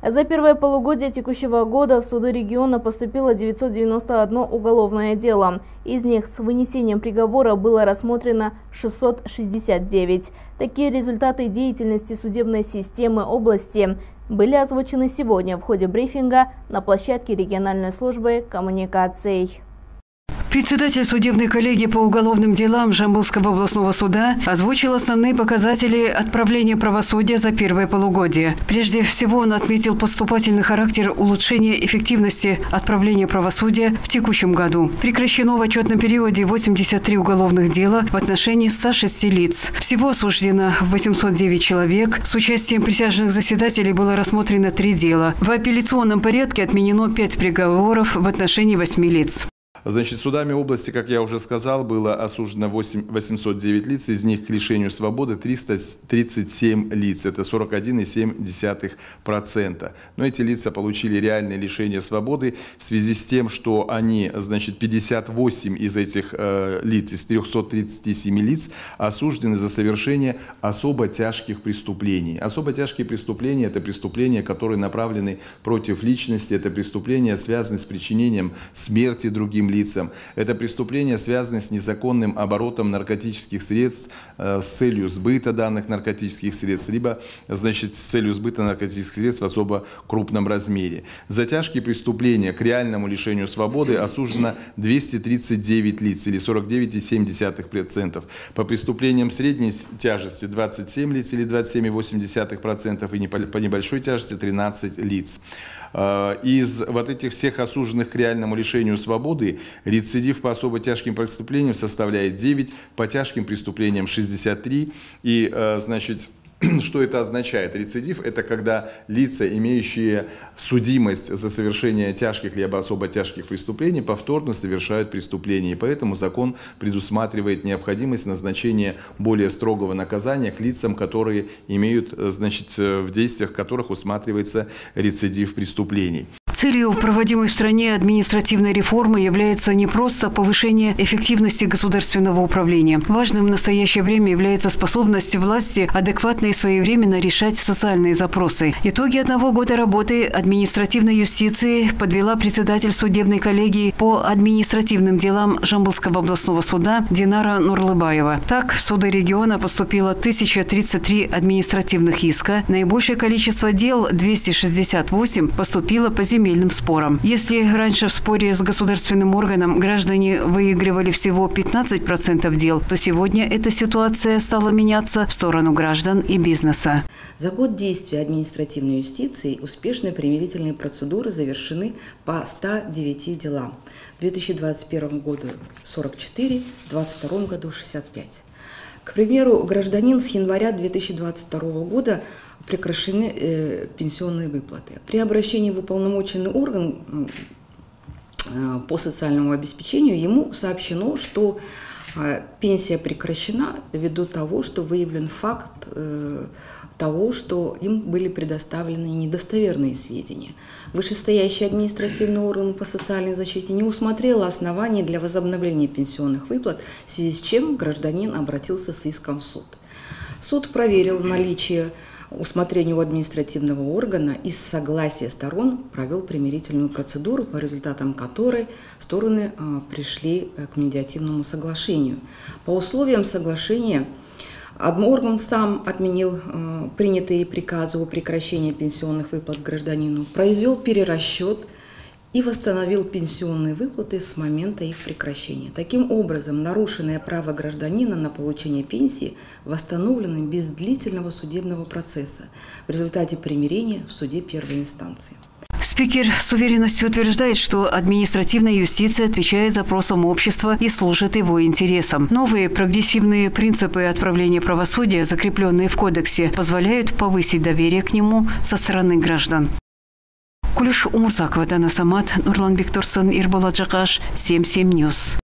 За первое полугодие текущего года в суды региона поступило 991 уголовное дело. Из них с вынесением приговора было рассмотрено 669. Такие результаты деятельности судебной системы области были озвучены сегодня в ходе брифинга на площадке региональной службы коммуникаций. Председатель судебной коллегии по уголовным делам Жамбылского областного суда озвучил основные показатели отправления правосудия за первое полугодие. Прежде всего, он отметил поступательный характер улучшения эффективности отправления правосудия в текущем году. Прекращено в отчетном периоде 83 уголовных дела в отношении 106 лиц. Всего осуждено 809 человек. С участием присяжных заседателей было рассмотрено 3 дела. В апелляционном порядке отменено 5 приговоров в отношении 8 лиц. Значит, судами области, как я уже сказал, было осуждено 809 лиц, из них к лишению свободы 337 лиц, это 41,7%. Но эти лица получили реальное лишение свободы в связи с тем, что они, значит, 58 из этих лиц, из 337 лиц осуждены за совершение особо тяжких преступлений. Особо тяжкие преступления – это преступления, которые направлены против личности, это преступления, связанные с причинением смерти другим лицам. Это преступления, связанные с незаконным оборотом наркотических средств с целью сбыта данных наркотических средств, либо, значит, с целью сбыта наркотических средств в особо крупном размере. За тяжкие преступления к реальному лишению свободы осуждено 239 лиц, или 49,7%. По преступлениям средней тяжести 27 лиц, или 27,8%, и по небольшой тяжести 13 лиц. Из вот этих всех осужденных к реальному лишению свободы рецидив по особо тяжким преступлениям составляет 9, по тяжким преступлениям 63. И, значит, что это означает? Рецидив – это когда лица, имеющие судимость за совершение тяжких либо особо тяжких преступлений, повторно совершают преступления. И поэтому закон предусматривает необходимость назначения более строгого наказания к лицам, которые имеют, значит, в действиях которых усматривается рецидив преступлений. Целью проводимой в стране административной реформы является не просто повышение эффективности государственного управления. Важным в настоящее время является способность власти адекватно и своевременно решать социальные запросы. Итоги одного года работы административной юстиции подвела председатель судебной коллегии по административным делам Жамбылского областного суда Динара Нурлыбаева. Так, в суды региона поступило 1033 административных иска. Наибольшее количество дел, 268, поступило по земельным спорам. Если раньше в споре с государственным органом граждане выигрывали всего 15% дел, то сегодня эта ситуация стала меняться в сторону граждан и бизнеса. За год действия административной юстиции успешные примирительные процедуры завершены по 109 делам. В 2021 году 44, в 2022 году 65. К примеру, гражданин с января 2022 года прекращены пенсионные выплаты. При обращении в уполномоченный орган по социальному обеспечению ему сообщено, что пенсия прекращена ввиду того, что выявлен факт того, что им были предоставлены недостоверные сведения. Вышестоящий административный орган по социальной защите не усмотрел оснований для возобновления пенсионных выплат, в связи с чем гражданин обратился с иском в суд. Суд проверил наличие усмотрению административного органа и с согласия сторон провел примирительную процедуру, по результатам которой стороны пришли к медиативному соглашению. По условиям соглашения орган сам отменил принятые приказы о прекращении пенсионных выплат гражданину, произвел перерасчет и восстановил пенсионные выплаты с момента их прекращения. Таким образом, нарушенное право гражданина на получение пенсии восстановлено без длительного судебного процесса в результате примирения в суде первой инстанции. Спикер с уверенностью утверждает, что административная юстиция отвечает запросам общества и служит его интересам. Новые прогрессивные принципы отправления правосудия, закрепленные в кодексе, позволяют повысить доверие к нему со стороны граждан. Кулиш Умурзакова, Дана Самат, Нурлан Бектурсон, Ирболат Жакаш, 77 Ньюс.